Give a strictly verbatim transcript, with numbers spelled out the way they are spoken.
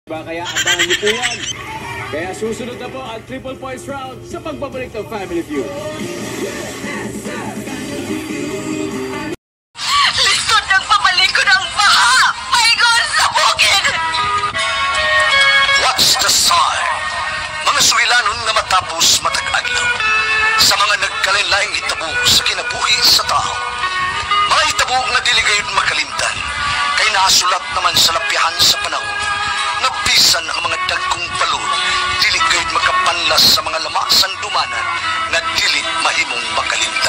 Ba kaya abangan niyo po yan. Kaya susunod na po ang triple points round sa pagbabalik ng Family Feud. Lisod ng pabaliko ng baha! Maygon sa bukid! What's the sign? Mga sugilanon nga matapos matag-aglaw. Sa mga nagkalain-laing hitabo sa kinabuhi sa tao. Mga hitabo nga diligayod makalimtan. Kay nasulat naman sa lapihan sa panahon. Nabisan ang mga dagkong balon. Diligayod makapanlas sa mga lamasang dumanan. Na dili mahimong makalimtan.